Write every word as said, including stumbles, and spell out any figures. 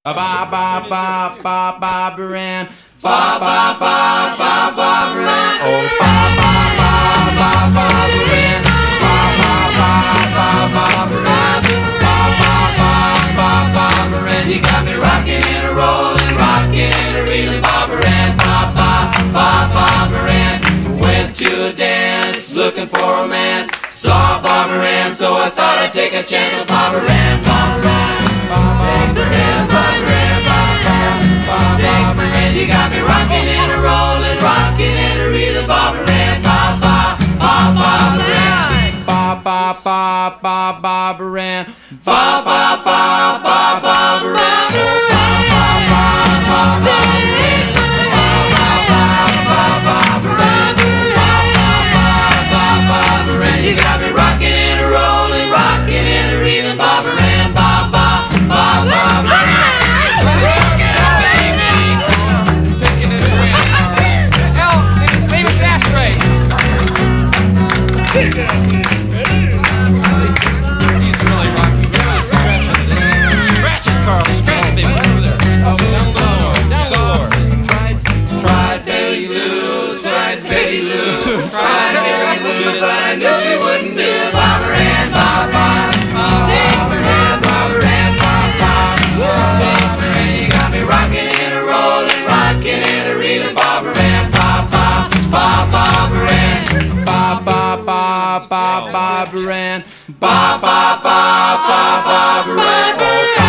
Ba ba ba ba ba Barbara Ann. Ba ba ba ba Barbara Ann. Oh ba ba ba ba Barbara Ann. Ba ba ba ba Barbara Ann. Ba ba ba ba Barbara Ann. You got me rocking and a rolling, rocking and a reeling, Barbara Ann. Ba ba ba Barbara Ann. Went to a dance looking for romance. Saw Barbara Ann, so I thought I'd take a chance with Barbara Ann. Barbara Ann. Barbara Ann, Barbara Ann, Barbara Ann, you got me rocking and a rolling, rocking and a reeling, Barbara Ann, ba ba ba Barbara Ann, ba ba ba ba Barbara Ann, ba ba ba ba Barbara Ann, ba ba ba ba Barbara Ann, ba ba ba ba Barbara Ann, ba ba ba ba Barbara Ann, you got me rocking and a rolling, rocking and a reeling, Barbara Ann, ba ba ba Barbara Ann. He's really rocking. Really scratching it. Scratch it, Carl. Scratch it, baby. Over there. Oh, down low. Down low. Tried, tried Betty Lou. Tried Betty Lou. Tried Betty Lou, but I knew she wouldn't do it. Barbara Ann, Barbara Ann, Barbara Ann, Barbara Ann, Barbara Ann. You got me rocking and a rolling, rocking and a reeling, Barbara Ann, Barbara Barbara Ann. Ba ba ba ba Barbara Ann. Ba ba ba ba Barbara Ann.